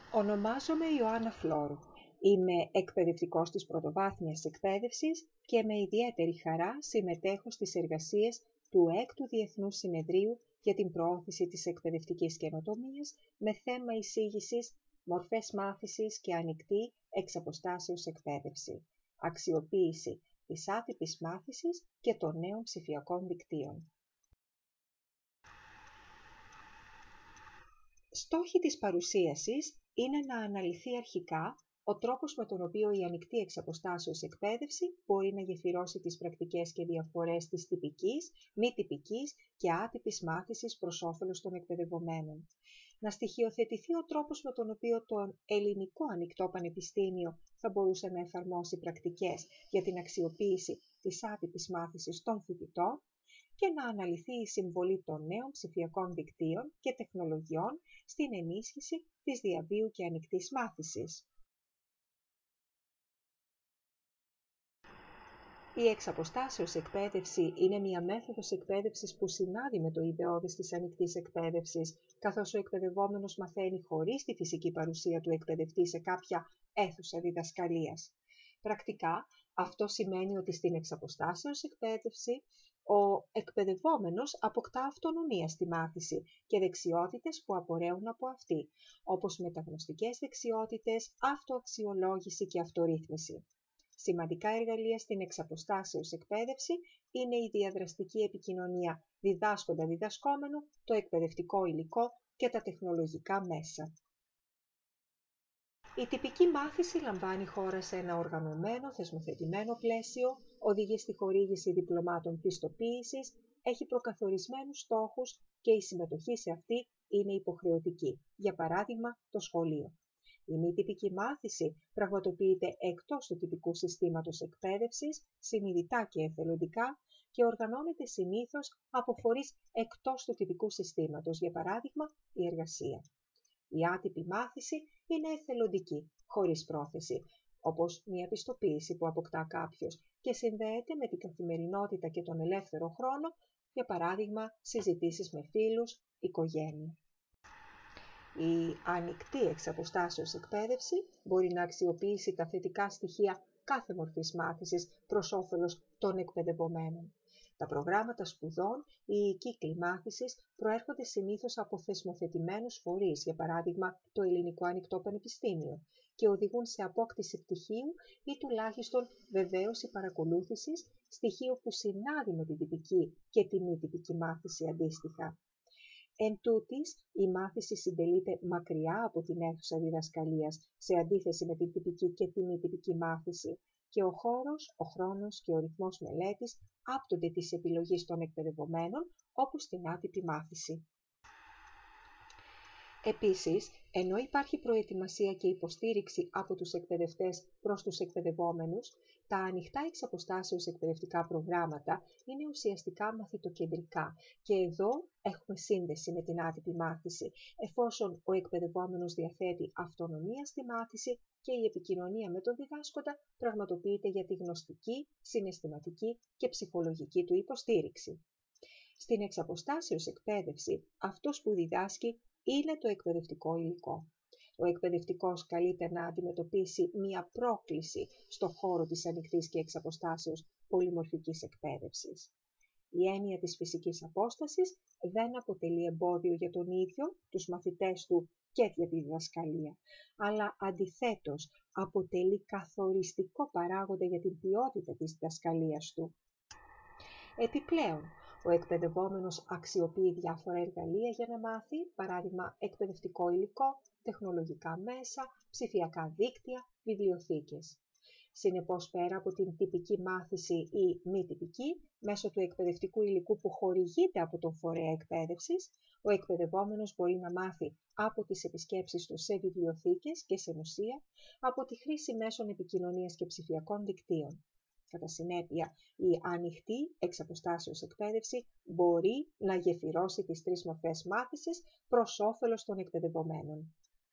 Ονομάζομαι Ιωάννα Φλόρου. Είμαι εκπαιδευτικός της πρωτοβάθμιας εκπαίδευσης και με ιδιαίτερη χαρά συμμετέχω στις εργασίες του 6ου Διεθνούς Συνεδρίου για την προώθηση της εκπαιδευτικής καινοτομίας με θέμα εισήγησης, μορφές μάθησης και ανοιχτή εξαποστάσεως εκπαίδευση, αξιοποίηση της άτυπης μάθησης και των νέων ψηφιακών δικτύων. Στόχοι της παρουσίασης είναι να αναλυθεί αρχικά ο τρόπος με τον οποίο η ανοιχτή εξαποστάσεως εκπαίδευση μπορεί να γεφυρώσει τις πρακτικές και διαφορές της τυπικής, μη τυπικής και άτυπης μάθησης προς όφελος των εκπαιδευομένων. Να στοιχειοθετηθεί ο τρόπος με τον οποίο το Ελληνικό Ανοιχτό Πανεπιστήμιο θα μπορούσε να εφαρμόσει πρακτικές για την αξιοποίηση της άτυπης μάθησης των φοιτητών και να αναλυθεί η συμβολή των νέων ψηφιακών δικτύων και τεχνολογιών στην ενίσχυση της διαβίου και ανοιχτής μάθησης. Η εξαποστάσεως εκπαίδευση είναι μια μέθοδος εκπαίδευσης που συνάδει με το ιδεώδες της ανοιχτής εκπαίδευσης, καθώς ο εκπαιδευόμενος μαθαίνει χωρίς τη φυσική παρουσία του εκπαιδευτή σε κάποια αίθουσα διδασκαλίας. Πρακτικά, αυτό σημαίνει ότι στην εξαποστάσεως εκπαίδευση ο εκπαιδευόμενος αποκτά αυτονομία στη μάθηση και δεξιότητες που απορρέουν από αυτή, όπως μεταγνωστικές δεξιότητες, αυτοαξιολόγηση και αυτορύθμιση. Σημαντικά εργαλεία στην εξαποστάσεως εκπαίδευση είναι η διαδραστική επικοινωνία διδάσκοντα-διδασκόμενου, το εκπαιδευτικό υλικό και τα τεχνολογικά μέσα. Η τυπική μάθηση λαμβάνει χώρα σε ένα οργανωμένο, θεσμοθετημένο πλαίσιο, οδηγεί στη χορήγηση διπλωμάτων πιστοποίησης, έχει προκαθορισμένους στόχους και η συμμετοχή σε αυτή είναι υποχρεωτική, για παράδειγμα το σχολείο. Η μη τυπική μάθηση πραγματοποιείται εκτός του τυπικού συστήματος εκπαίδευσης, συνειδητά και εθελοντικά και οργανώνεται συνήθως από φορείς εκτός του τυπικού συστήματος, για παράδειγμα η εργασία. Η άτυπη μάθηση είναι εθελοντική, χωρίς πρόθεση, όπως μια πιστοποίηση που αποκτά κάποιος και συνδέεται με την καθημερινότητα και τον ελεύθερο χρόνο, για παράδειγμα συζητήσεις με φίλους, οικογένεια. Η ανοιχτή εξαποστάσεως εκπαίδευση μπορεί να αξιοποιήσει τα θετικά στοιχεία κάθε μορφής μάθησης προς όφελος των εκπαιδευομένων. Τα προγράμματα σπουδών ή οι κύκλοι μάθησης προέρχονται συνήθως από θεσμοθετημένους φορείς, για παράδειγμα το Ελληνικό Ανοιχτό Πανεπιστήμιο, και οδηγούν σε απόκτηση πτυχίου ή τουλάχιστον βεβαίωση παρακολούθησης, στοιχείο που συνάδει με την τυπική και τη μη τυπική μάθηση αντίστοιχα. Εν τούτης, η μάθηση συντελείται μακριά από την αίθουσα διδασκαλίας, σε αντίθεση με την τυπική και τη μη τυπική μάθηση, και ο χώρος, ο χρόνος και ο ρυθμός μελέτης άπτονται της επιλογής των εκπαιδευομένων, όπως στην άτυπη μάθηση. Επίσης, ενώ υπάρχει προετοιμασία και υποστήριξη από τους εκπαιδευτές προς τους εκπαιδευόμενους, τα ανοιχτά εξαποστάσεως εκπαιδευτικά προγράμματα είναι ουσιαστικά μαθητοκεντρικά και εδώ έχουμε σύνδεση με την άτυπη μάθηση, εφόσον ο εκπαιδευόμενος διαθέτει αυτονομία στη μάθηση και η επικοινωνία με τον διδάσκοντα πραγματοποιείται για τη γνωστική, συναισθηματική και ψυχολογική του υποστήριξη. Στην εξαποστάσεως εκπαίδευση, αυτός που διδάσκει είναι το εκπαιδευτικό υλικό. Ο εκπαιδευτικός καλείται να αντιμετωπίσει μία πρόκληση στο χώρο της ανοιχτής και εξαποστάσεως πολυμορφικής εκπαίδευσης. Η έννοια της φυσικής απόστασης δεν αποτελεί εμπόδιο για τον ίδιο, τους μαθητές του και για τη διδασκαλία, αλλά αντιθέτως αποτελεί καθοριστικό παράγοντα για την ποιότητα της διδασκαλίας του. Επιπλέον, ο εκπαιδευόμενος αξιοποιεί διάφορα εργαλεία για να μάθει, παράδειγμα εκπαιδευτικό υλικό, τεχνολογικά μέσα, ψηφιακά δίκτυα, βιβλιοθήκες. Συνεπώς, πέρα από την τυπική μάθηση ή μη τυπική, μέσω του εκπαιδευτικού υλικού που χορηγείται από τον φορέα εκπαίδευσης, ο εκπαιδευόμενος μπορεί να μάθει από τις επισκέψεις του σε βιβλιοθήκες και σε μουσεία, από τη χρήση μέσων επικοινωνίας και ψηφιακών δικτύων. Κατά συνέπεια, η ανοιχτή εξαποστάσεως εκπαίδευση μπορεί να γεφυρώσει τις τρεις μορφές μάθησης προς όφελος των εκπαιδευομένων.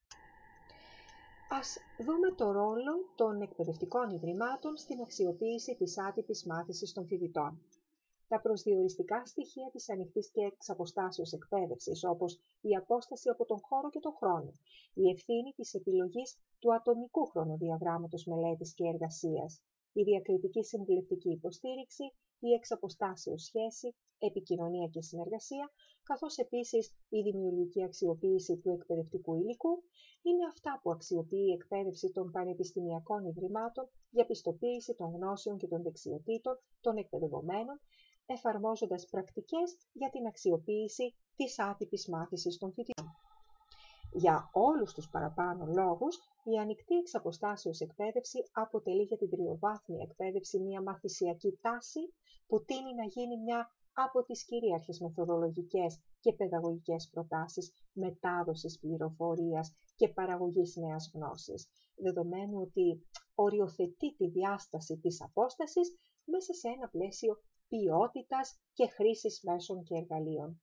Ας δούμε το ρόλο των εκπαιδευτικών ιδρυμάτων στην αξιοποίηση της άτυπης μάθησης των φοιτητών. Τα προσδιοριστικά στοιχεία της ανοιχτής και εξαποστάσεως εκπαίδευσης, όπως η απόσταση από τον χώρο και τον χρόνο, η ευθύνη της επιλογής του ατομικού χρονοδιαγράμματος μελέτης και εργασίας, η διακριτική συμβουλευτική υποστήριξη, η εξαποστάσεως σχέση, επικοινωνία και συνεργασία, καθώς επίσης η δημιουργική αξιοποίηση του εκπαιδευτικού υλικού, είναι αυτά που αξιοποιεί η εκπαίδευση των πανεπιστημιακών ιδρυμάτων για πιστοποίηση των γνώσεων και των δεξιοτήτων των εκπαιδευομένων, εφαρμόζοντας πρακτικές για την αξιοποίηση της άτυπης μάθησης των φοιτητών. Για όλους τους παραπάνω λόγους, η ανοιχτή εξαποστάσεως εκπαίδευση αποτελεί για την τριοβάθμια εκπαίδευση μια μαθησιακή τάση που τείνει να γίνει μια από τις κυρίαρχες μεθοδολογικές και παιδαγωγικές προτάσεις μετάδοσης πληροφορίας και παραγωγής νέας γνώσης, δεδομένου ότι οριοθετεί τη διάσταση της απόστασης μέσα σε ένα πλαίσιο ποιότητας και χρήσης μέσων και εργαλείων.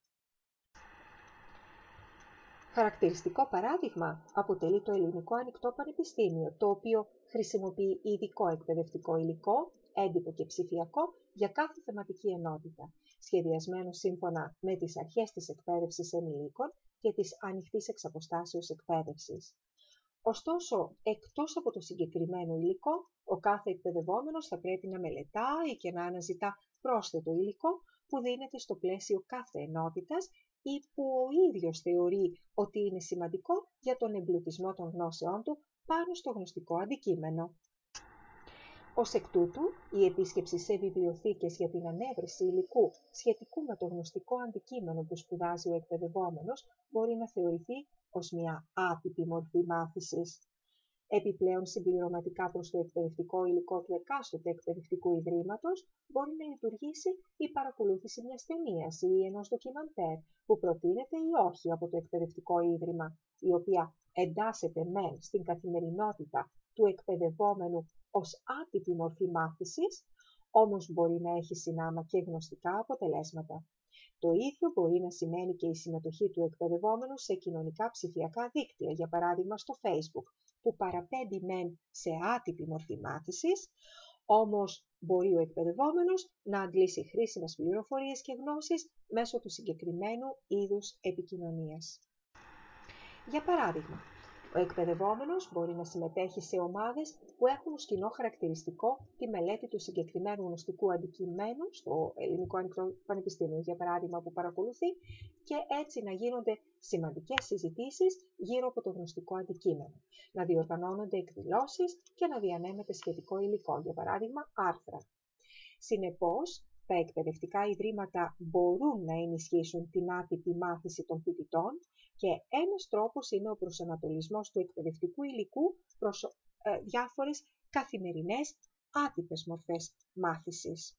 Χαρακτηριστικό παράδειγμα αποτελεί το Ελληνικό Ανοιχτό Πανεπιστήμιο, το οποίο χρησιμοποιεί ειδικό εκπαιδευτικό υλικό, έντυπο και ψηφιακό, για κάθε θεματική ενότητα, σχεδιασμένο σύμφωνα με τις αρχές της εκπαίδευσης ενηλίκων και της ανοιχτής εξαποστάσεως εκπαίδευσης. Ωστόσο, εκτός από το συγκεκριμένο υλικό, ο κάθε εκπαιδευόμενος θα πρέπει να μελετάει και να αναζητά πρόσθετο υλικό που δίνεται στο πλαίσιο κάθε ενότητας ή που ο ίδιος θεωρεί ότι είναι σημαντικό για τον εμπλουτισμό των γνώσεών του πάνω στο γνωστικό αντικείμενο. Ως εκ τούτου, η επίσκεψη σε βιβλιοθήκες για την ανέβρεση υλικού σχετικού με το γνωστικό αντικείμενο που σπουδάζει ο εκπαιδευόμενος μπορεί να θεωρηθεί ως μια άτυπη μορφή μάθησης. Επιπλέον, συμπληρωματικά προς το εκπαιδευτικό υλικό του εκάστοτε εκπαιδευτικού ιδρύματος, μπορεί να λειτουργήσει η παρακολούθηση μιας ταινίας ή ενός ντοκιμαντέρ που προτείνεται ή όχι από το εκπαιδευτικό ίδρυμα, η οποία εντάσσεται μεν στην καθημερινότητα του εκπαιδευόμενου ως άτυπη μορφή μάθησης, όμως μπορεί να έχει συνάμα και γνωστικά αποτελέσματα. Το ίδιο μπορεί να σημαίνει και η συμμετοχή του εκπαιδευόμενου σε κοινωνικά ψηφιακά δίκτυα, για παράδειγμα στο Facebook, που παραπέμπει μεν σε άτυπη μορφή μάθησης, όμως μπορεί ο εκπαιδευόμενος να αντλήσει χρήσιμες πληροφορίες και γνώσεις μέσω του συγκεκριμένου είδους επικοινωνίας. Για παράδειγμα, ο εκπαιδευόμενος μπορεί να συμμετέχει σε ομάδες που έχουν ως κοινό χαρακτηριστικό τη μελέτη του συγκεκριμένου γνωστικού αντικειμένου στο Ελληνικό Ανοιχτό Πανεπιστήμιο, για παράδειγμα, που παρακολουθεί, και έτσι να γίνονται σημαντικές συζητήσεις γύρω από το γνωστικό αντικείμενο, να διοργανώνονται εκδηλώσεις και να διανέμεται σχετικό υλικό, για παράδειγμα άρθρα. Συνεπώς, τα εκπαιδευτικά ιδρύματα μπορούν να ενισχύσουν την άτυπη μάθηση των φοιτητών και ένας τρόπος είναι ο προσανατολισμός του εκπαιδευτικού υλικού προς διάφορες καθημερινές άτυπες μορφές μάθησης.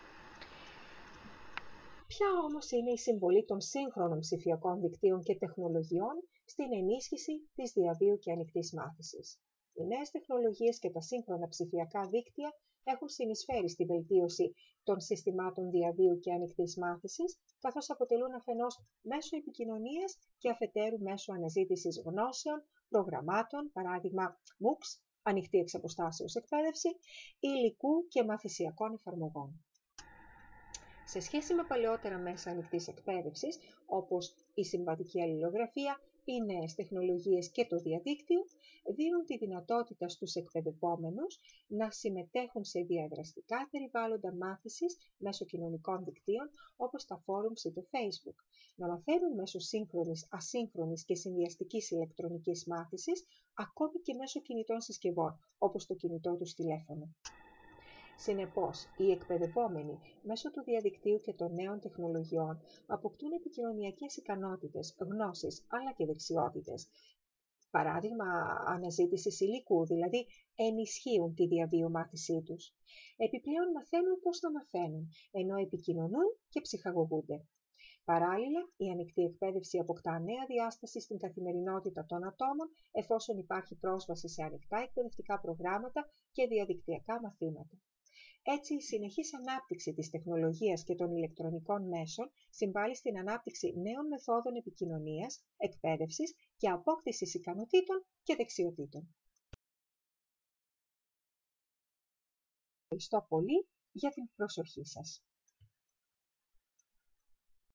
Ποια όμως είναι η συμβολή των σύγχρονων ψηφιακών δικτύων και τεχνολογιών στην ενίσχυση της διαβίου και ανοιχτής μάθησης? Οι νέες τεχνολογίες και τα σύγχρονα ψηφιακά δίκτυα έχουν συνεισφέρει στη βελτίωση των συστημάτων διαβίου και ανοιχτής μάθησης, καθώς αποτελούν αφενός μέσο επικοινωνίας και αφετέρου μέσο αναζήτησης γνώσεων, προγραμμάτων, παράδειγμα MOOCs, ανοιχτή εξαποστάσεως εκπαίδευση, υλικού και μαθησιακών εφαρμογών. Σε σχέση με παλαιότερα μέσα ανοιχτής εκπαίδευσης, όπως η συμβατική αλληλογραφία, οι νέες τεχνολογίες και το διαδίκτυο, δίνουν τη δυνατότητα στους εκπαιδευόμενους να συμμετέχουν σε διαδραστικά περιβάλλοντα μάθησης μέσω κοινωνικών δικτύων, όπως τα forums ή το Facebook, να μαθαίνουν μέσω σύγχρονης, ασύγχρονης και συνδυαστικής ηλεκτρονικής μάθησης, ακόμη και μέσω κινητών συσκευών, όπως το κινητό τους τηλέφωνο. Συνεπώς, οι εκπαιδευόμενοι μέσω του διαδικτύου και των νέων τεχνολογιών αποκτούν επικοινωνιακές ικανότητες, γνώσεις αλλά και δεξιότητες. Παράδειγμα, αναζήτησης υλικού, δηλαδή ενισχύουν τη διαβίου μάθησή τους. Επιπλέον μαθαίνουν πώς να μαθαίνουν, ενώ επικοινωνούν και ψυχαγωγούνται. Παράλληλα, η ανοιχτή εκπαίδευση αποκτά νέα διάσταση στην καθημερινότητα των ατόμων, εφόσον υπάρχει πρόσβαση σε ανοιχτά εκπαιδευτικά προγράμματα και διαδικτυακά μαθήματα. Έτσι, η συνεχής ανάπτυξη της τεχνολογίας και των ηλεκτρονικών μέσων συμβάλλει στην ανάπτυξη νέων μεθόδων επικοινωνίας, εκπαίδευσης και απόκτησης ικανοτήτων και δεξιοτήτων. Ευχαριστώ πολύ για την προσοχή σας.